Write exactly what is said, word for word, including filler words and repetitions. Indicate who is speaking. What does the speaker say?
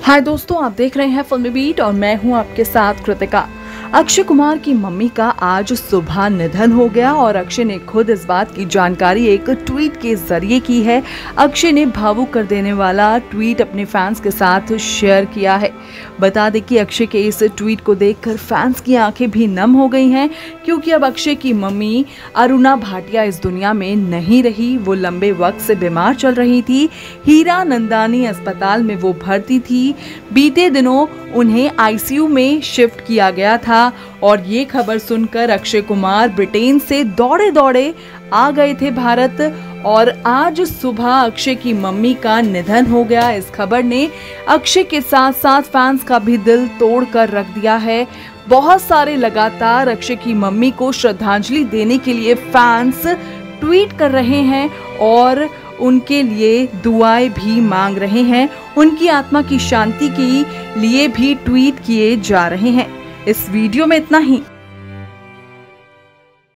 Speaker 1: हाय दोस्तों, आप देख रहे हैं फिल्मी बीट और मैं हूं आपके साथ कृतिका। अक्षय कुमार की मम्मी का आज सुबह निधन हो गया और अक्षय ने खुद इस बात की जानकारी एक ट्वीट के जरिए की है। अक्षय ने भावुक कर देने वाला ट्वीट अपने फैंस के साथ शेयर किया है। बता दें कि अक्षय के इस ट्वीट को देखकर फैंस की आंखें भी नम हो गई हैं, क्योंकि अब अक्षय की मम्मी अरुणा भाटिया इस दुनिया में नहीं रही। वो लंबे वक्त से बीमार चल रही थी। हीरानंदानी अस्पताल में वो भर्ती थी। बीते दिनों उन्हें आईसीयू में शिफ्ट किया गया था और ये खबर सुनकर अक्षय कुमार ब्रिटेन से दौड़े दौड़े आ गए थे भारत और आज सुबह अक्षय की मम्मी का निधन हो गया। इस खबर ने अक्षय के साथ साथ फैंस का भी दिल तोड़ कर रख दिया है। बहुत सारे लगातार अक्षय की मम्मी को श्रद्धांजलि देने के लिए फैंस ट्वीट कर रहे हैं और उनके लिए दुआएं भी मांग रहे हैं। उनकी आत्मा की शांति के लिए भी ट्वीट किए जा रहे हैं। इस वीडियो में इतना ही।